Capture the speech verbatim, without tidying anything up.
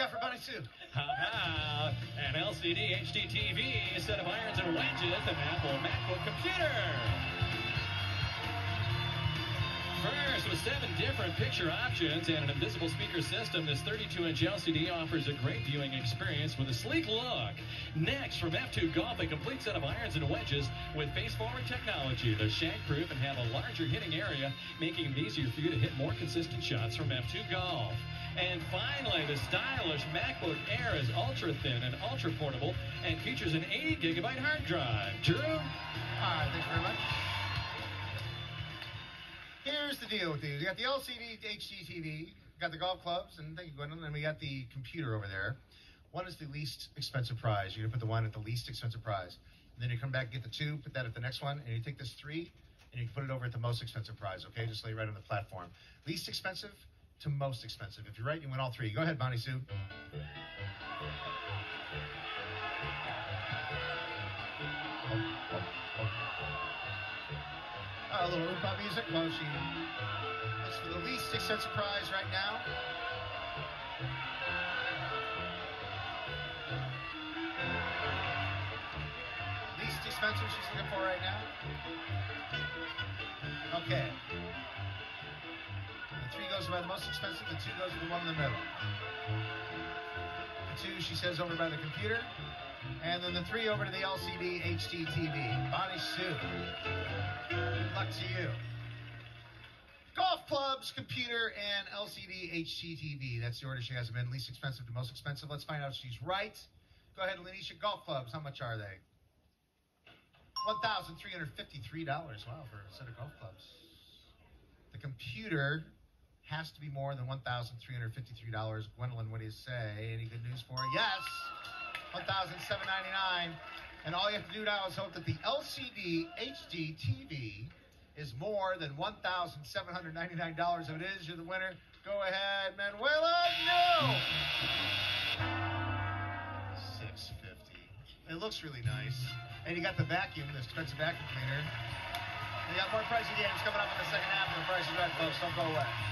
got for Bunny Sue? How about an L C D H D T V, a set of irons and wedges, an Apple MacBook computer? First, with seven different picture options and an invisible speaker system, this thirty-two inch L C D offers a great viewing experience with a sleek look. Next, from F two Golf, a complete set of irons and wedges with face-forward technology. They're shag-proof and have a larger hitting area, making it easier for you to hit more consistent shots from F two Golf. And finally, the stylish MacBook Air is ultra-thin and ultra-portable and features an eighty gigabyte hard drive. Drew? All right, thanks very much. Here's the deal with these. We got the L C D H D T V, got the golf clubs, and thank you, Gwendolyn, and we got the computer over there. One is the least expensive prize. You're going to put the one at the least expensive prize. And then you come back and get the two, put that at the next one, and you take this three, and you can put it over at the most expensive prize, okay? Just lay it right on the platform. Least expensive to most expensive. If you're right, you win all three. Go ahead, Bonnie Sue. Uh, a little Oompa music while she looks for the least expensive prize right now. Least expensive she's looking for right now. Okay. The three goes by the most expensive, the two goes to the one in the middle. The two, she says, over by the computer. And then the three over to the L C D H D T V. Bonnie Sue. Good luck to you. Golf clubs, computer, and L C D H D T V. That's the order she has them in. Least expensive to most expensive. Let's find out if she's right. Go ahead, Lanisha. Golf clubs, how much are they? one thousand three hundred fifty-three dollars. Wow, for a set of golf clubs. The computer has to be more than one thousand three hundred fifty-three dollars. Gwendolyn, what do you say? Any good news for her? Yes! one thousand seven hundred ninety-nine dollars. And all you have to do now is hope that the L C D H D T V is more than one thousand seven hundred ninety-nine dollars. If it is, you're the winner. Go ahead, Manuela. No! six hundred fifty dollars. It looks really nice. And you got the vacuum, the expensive vacuum cleaner. And you got more pricey games coming up in the second half of The Price is Right, folks. Don't go away.